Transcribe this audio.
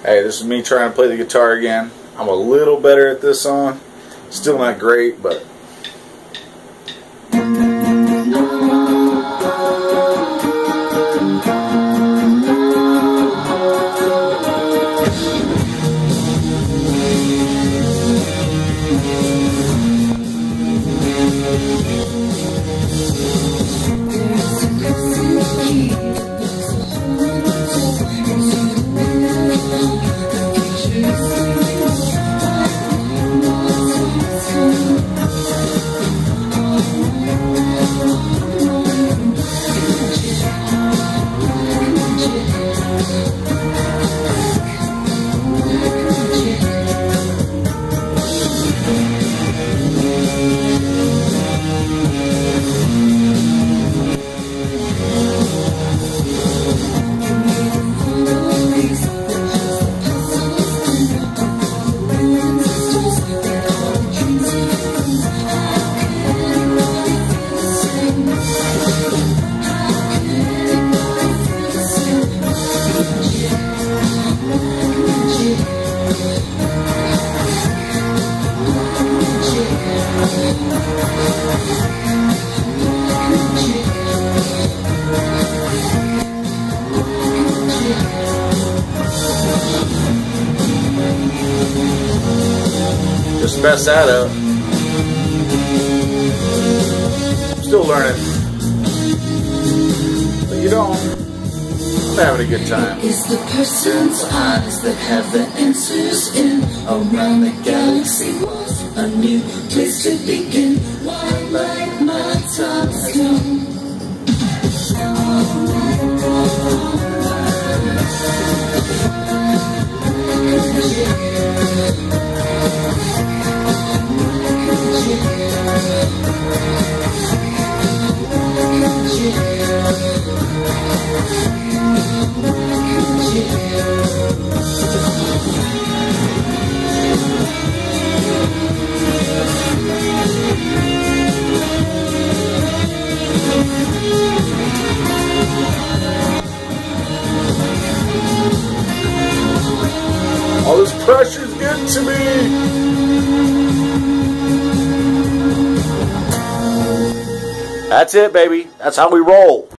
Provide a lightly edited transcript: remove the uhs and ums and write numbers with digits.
Hey, this is me trying to play the guitar again. I'm a little better at this song. Still not great, but... Just mess that up. I'm still learning. But you know, I'm having a good time. It's the person's eyes that have the answers in. Around the galaxy was a new place to begin. Why light my thoughts come? All this pressure's getting to me. That's it, baby. That's how we roll.